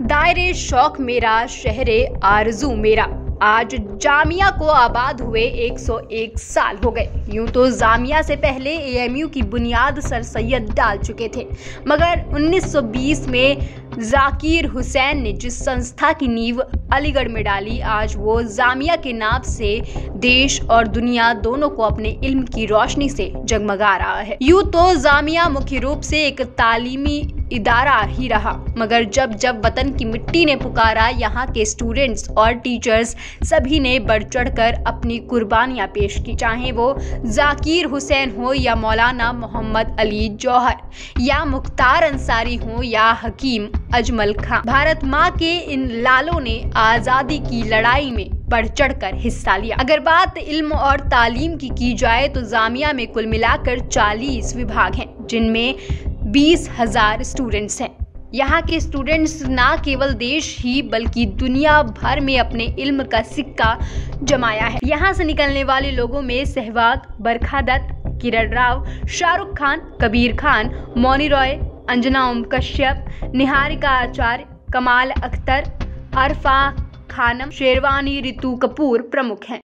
दायरे शौक मेरा, शहरे आरज़ू मेरा। आज जामिया को आबाद हुए 101 साल हो गए। यूं तो जामिया से पहले एएमयू की बुनियाद सर सैयद डाल चुके थे, मगर 1920 में जाकिर हुसैन ने जिस संस्था की नींव अलीगढ़ में डाली, आज वो जामिया के नाम से देश और दुनिया दोनों को अपने इल्म की रोशनी से जगमगा रहा है। यूं तो जामिया मुख्य रूप से एक तालीमी इदारा ही रहा, मगर जब जब वतन की मिट्टी ने पुकारा, यहाँ के स्टूडेंट्स और टीचर्स सभी ने बढ़ चढ़कर अपनी कुर्बानियां पेश की। चाहे वो जाकिर हुसैन हो या मौलाना मोहम्मद अली जौहर या मुख्तार अंसारी हो या हकीम अजमल खां, भारत माँ के इन लालों ने आजादी की लड़ाई में बढ़ चढ़कर हिस्सा लिया। अगर बात इल्म और तालीम की जाए तो जामिया में कुल मिलाकर 40 विभाग हैं, जिनमें 20,000 स्टूडेंट्स हैं। यहाँ के स्टूडेंट्स ना केवल देश ही बल्कि दुनिया भर में अपने इल्म का सिक्का जमाया है। यहाँ से निकलने वाले लोगों में सहवाग, बरखा दत्त, किरण राव, शाहरुख खान, कबीर खान, मौनी रॉय, अंजना ओम कश्यप, निहारिका आचार्य, कमाल अख्तर, अरफा खानम, शेरवानी, रितु कपूर प्रमुख हैं।